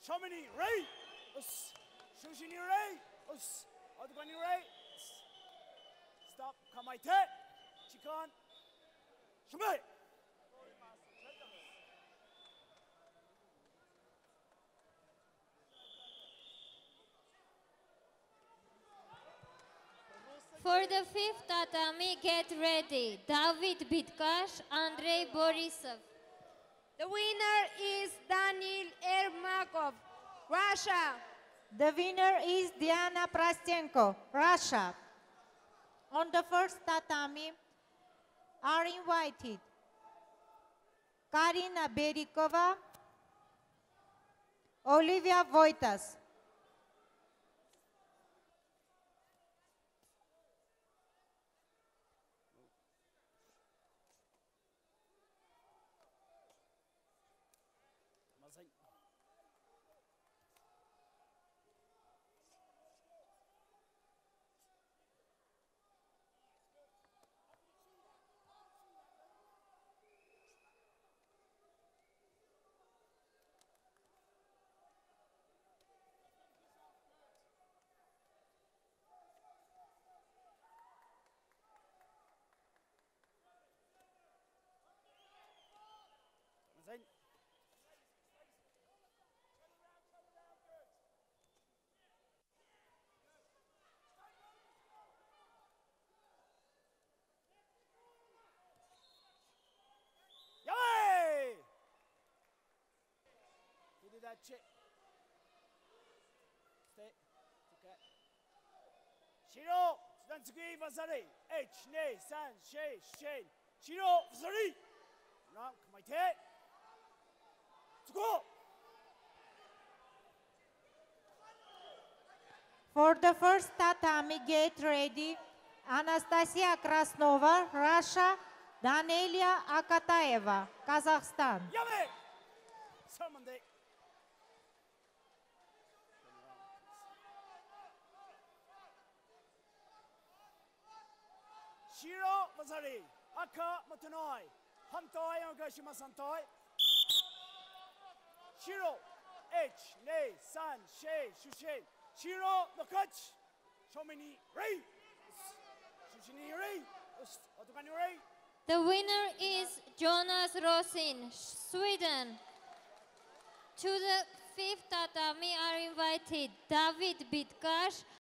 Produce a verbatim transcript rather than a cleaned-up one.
Shomini Ray. Shushini Ray. Odbani Ray. Stop. Kamaite. Chikan. Shumai. For the fifth tatami, get ready. David Pickhall, Andrei Borisov. The winner is Daniil Ermakov, Russia. The winner is Diana Prastenko, Russia. On the first tatami are invited Karina Berikova, Olivia Voitas. Check. Stay. Okay. Shiro, Stansky Vasari. H, Nay, San, Shay, Shane. Shiro, Vasari. Now, come my take. Let's go. For the first tatami, get ready. Anastasia Krasnova, Russia. Danelia Akataeva, Kazakhstan. Yummy! Monday. Shiro Vasari, Aka Matanoi, Hantai Angashima Santai. Shiro, H, Nay, San, Shay, Shushin. Shiro, the coach. Shomini Ray. Shushini Ray. Otokani Ray. The winner is Jonas Rosin, Sweden. To the fifth tatami are invited David Pickhall,